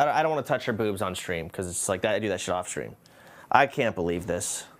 I don't want to touch her boobs on stream because it's like that. I do that shit off stream. I can't believe this.